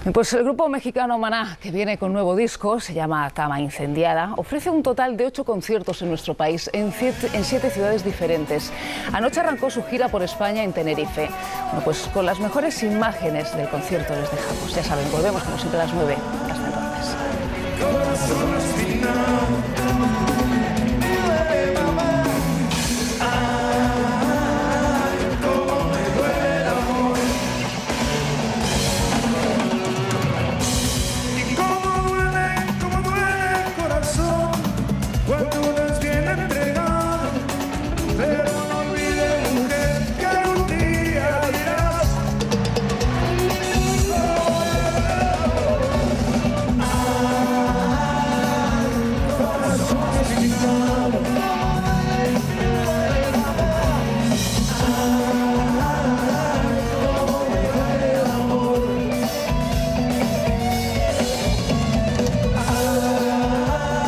Pues el grupo mexicano Maná, que viene con nuevo disco, se llama Cama Incendiada, ofrece un total de 8 conciertos en nuestro país, en 7 ciudades diferentes. Anoche arrancó su gira por España en Tenerife. Bueno, pues con las mejores imágenes del concierto les dejamos. Ya saben, volvemos como siempre a las 9. Hasta entonces.